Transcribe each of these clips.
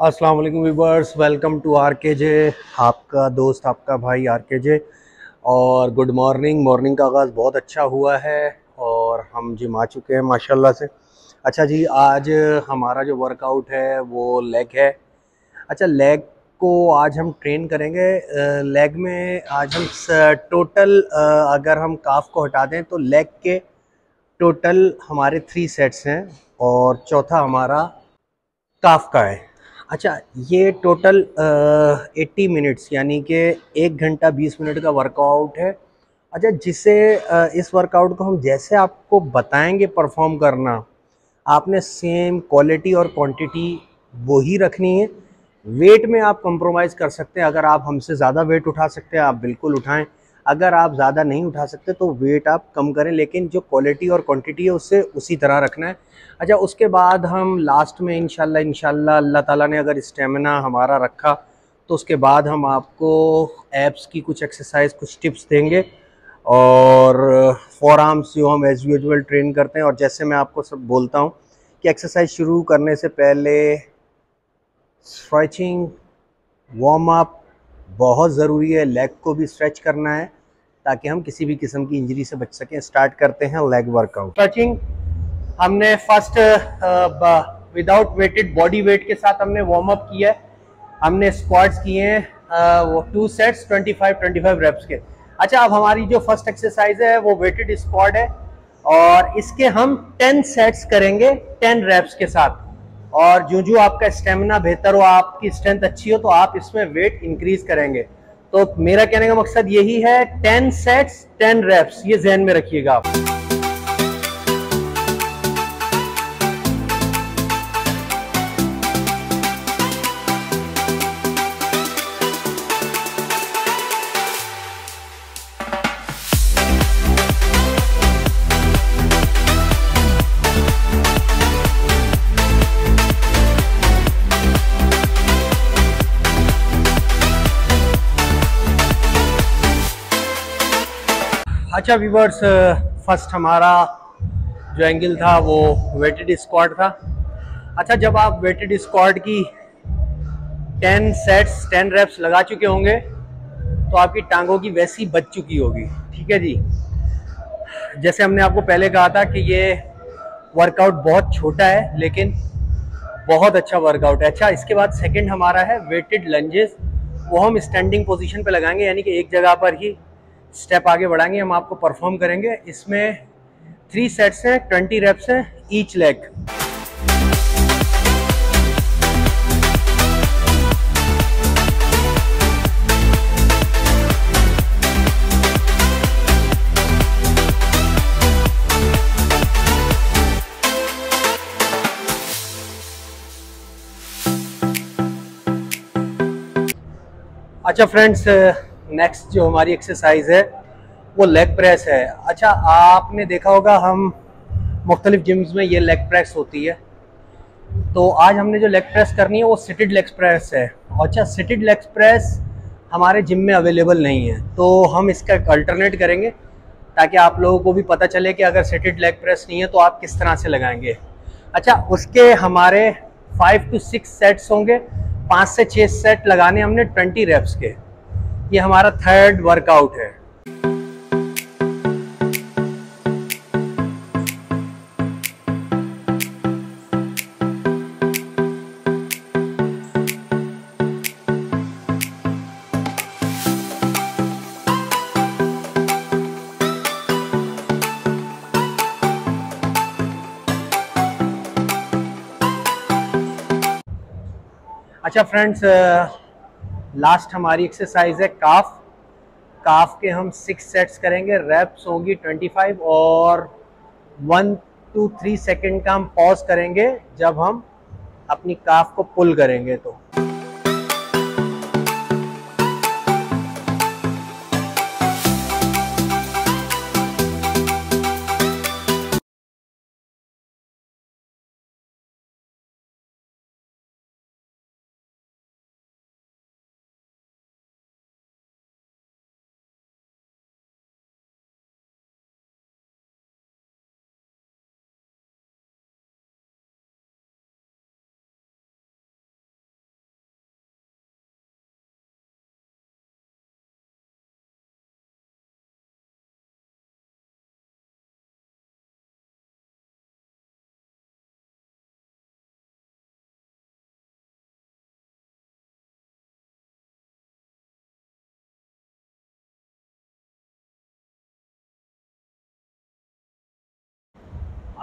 अस्सलाम वालेकुम viewers, welcome to आरकेजे। आपका दोस्त आपका भाई आरकेजे। और गुड मॉर्निंग। मॉर्निंग का आगाज़ बहुत अच्छा हुआ है और हम जिम आ चुके हैं माशाल्लाह से। अच्छा जी, आज हमारा जो वर्कआउट है वो लेग है। अच्छा, लेग को आज हम ट्रेन करेंगे। लेग में आज हम टोटल, अगर हम काफ को हटा दें तो लेग के टोटल हमारे 3 सेट्स हैं और चौथा हमारा काफ का है। अच्छा, ये टोटल 80 मिनट्स यानी कि 1 घंटा 20 मिनट का वर्कआउट है। अच्छा, जिसे इस वर्कआउट को हम जैसे आपको बताएंगे परफॉर्म करना, आपने सेम क्वालिटी और क्वांटिटी वो ही रखनी है। वेट में आप कंप्रोमाइज़ कर सकते हैं। अगर आप हमसे ज़्यादा वेट उठा सकते हैं आप बिल्कुल उठाएं। अगर आप ज़्यादा नहीं उठा सकते तो वेट आप कम करें, लेकिन जो क्वालिटी और क्वांटिटी है उससे उसी तरह रखना है। अच्छा, उसके बाद हम लास्ट में इंशाल्लाह अल्लाह ताला ने अगर स्टेमिना हमारा रखा तो उसके बाद हम आपको एब्स की कुछ एक्सरसाइज, कुछ टिप्स देंगे। और फॉर आर्म्स जो हम एज यूजुअल ट्रेन करते हैं, और जैसे मैं आपको सब बोलता हूँ कि एक्सरसाइज शुरू करने से पहले स्ट्रेचिंग, वार्म अप बहुत ज़रूरी है। लेग को भी स्ट्रेच करना है ताकि हम किसी भी किस्म की इंजरी से बच सकें। स्टार्ट करते हैं लेग वर्कआउट। स्ट्रेचिंग हमने first without weighted body weight के साथ हमने वार्म अप किया है। हमने स्क्वाट्स किए हैं वो 2 सेट्स 25 रेप्स के। अच्छा, अब हमारी जो फर्स्ट एक्सरसाइज है वो वेटेड स्क्वाट है और इसके हम 10 सेट्स करेंगे 10 रेप्स के साथ। और जो आपका स्टेमिना बेहतर हो, आपकी स्ट्रेंथ अच्छी हो, तो आप इसमें वेट इंक्रीज करेंगे। तो मेरा कहने का मकसद यही है, 10 सेट्स 10 रेप्स, ये जहन में रखिएगा आप। अच्छा व्यूवर्स, फर्स्ट हमारा जो एंगल था वो वेटेड स्क्वाट था। अच्छा, जब आप वेटेड स्क्वाट की 10 सेट्स 10 रेप्स लगा चुके होंगे तो आपकी टांगों की वैसी बच चुकी होगी। ठीक है जी। जैसे हमने आपको पहले कहा था कि ये वर्कआउट बहुत छोटा है लेकिन बहुत अच्छा वर्कआउट है। अच्छा, इसके बाद सेकंड हमारा है वेटेड लंजेस। वो हम स्टैंडिंग पोजीशन पे लगाएंगे, यानी कि एक जगह पर ही स्टेप आगे बढ़ाएंगे। हम आपको परफॉर्म करेंगे। इसमें 3 सेट्स हैं 20 रेप्स हैं ईच लेग। अच्छा फ्रेंड्स, नेक्स्ट जो हमारी एक्सरसाइज है वो लेग प्रेस है। अच्छा, आपने देखा होगा हम मुख्तलिफ जिम्स में ये लेग प्रेस होती है। तो आज हमने जो लेग प्रेस करनी है वो सिटेड लेग प्रेस है। अच्छा, सिटेड लेग प्रेस हमारे जिम में अवेलेबल नहीं है, तो हम इसका अल्टरनेट करेंगे ताकि आप लोगों को भी पता चले कि अगर सिटेड लेग प्रेस नहीं है तो आप किस तरह से लगाएंगे। अच्छा, उसके हमारे 5 to 6 सेट्स होंगे। 5 से 6 सेट लगाने हमने 20 रेप्स के। ये हमारा थर्ड वर्कआउट है। अच्छा फ्रेंड्स, लास्ट हमारी एक्सरसाइज है काफ। काफ के हम 6 सेट्स करेंगे। रेप्स होंगी 25 और 1 to 3 सेकेंड का हम पॉज करेंगे जब हम अपनी काफ को पुल करेंगे तो।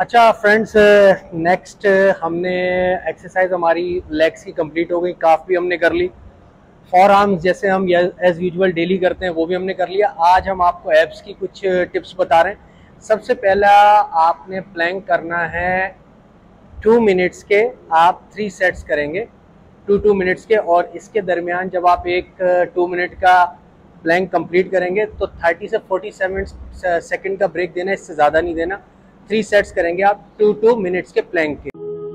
अच्छा फ्रेंड्स, नेक्स्ट हमने एक्सरसाइज हमारी लेग्स की कंप्लीट हो गई, काफ भी हमने कर ली। फॉर आर्म्स जैसे हम एज यूजुअल डेली करते हैं वो भी हमने कर लिया। आज हम आपको एब्स की कुछ टिप्स बता रहे हैं। सबसे पहला आपने प्लैंक करना है 2 मिनट्स के, आप 3 सेट्स करेंगे 2 मिनट्स के, और इसके दरमियान जब आप एक 2 मिनट का प्लैंक कंप्लीट करेंगे तो 30 से 47 सेकंड का ब्रेक देना, इससे ज़्यादा नहीं देना। 3 सेट्स करेंगे आप 2 मिनट्स के प्लैंक के।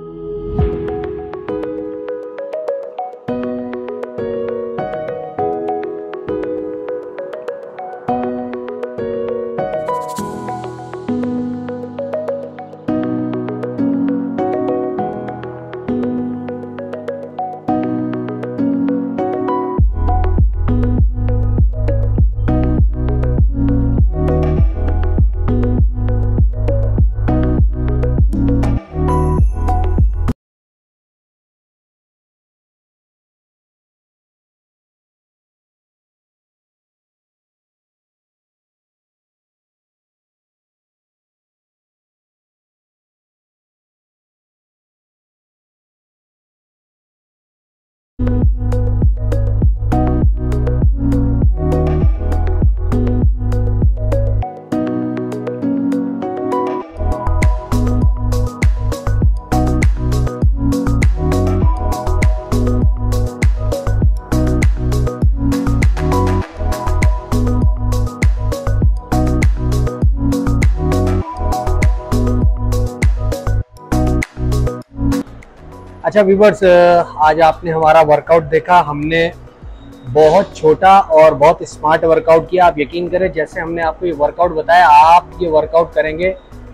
अच्छा व्यूवर्स, आज आपने हमारा वर्कआउट देखा। हमने बहुत छोटा और बहुत स्मार्ट वर्कआउट किया। आप यकीन करें, जैसे हमने आपको ये वर्कआउट बताया, आप ये वर्कआउट करेंगे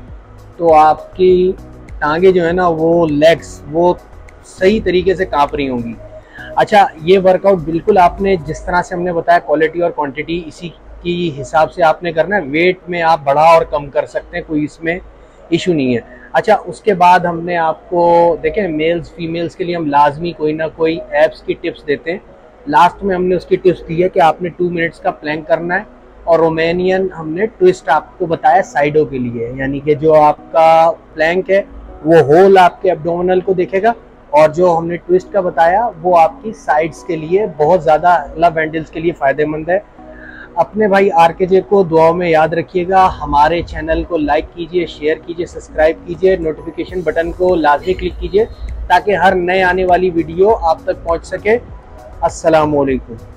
तो आपकी टांगे जो है ना, वो लेग्स वो सही तरीके से काँप रही होंगी। अच्छा, ये वर्कआउट बिल्कुल आपने जिस तरह से हमने बताया, क्वालिटी और क्वांटिटी इसी की हिसाब से आपने करना है। वेट में आप बढ़ा और कम कर सकते हैं, कोई इसमें इशू नहीं है। अच्छा, उसके बाद हमने आपको देखें, मेल्स फीमेल्स के लिए हम लाजमी कोई ना कोई एब्स की टिप्स देते हैं। लास्ट में हमने उसकी टिप्स दी है कि आपने 2 मिनट्स का प्लैंक करना है, और रोमानियन हमने ट्विस्ट आपको बताया साइडों के लिए, यानी कि जो आपका प्लैंक है वो होल आपके एब्डोमिनल को देखेगा, और जो हमने ट्विस्ट का बताया वो आपकी साइड्स के लिए बहुत ज़्यादा लव हैंडल्स के लिए फ़ायदेमंद है। अपने भाई आरकेजे को दुआओं में याद रखिएगा। हमारे चैनल को लाइक कीजिए, शेयर कीजिए, सब्सक्राइब कीजिए, नोटिफिकेशन बटन को लाजमी क्लिक कीजिए ताकि हर नए आने वाली वीडियो आप तक पहुंच सके। अस्सलाम वालेकुम।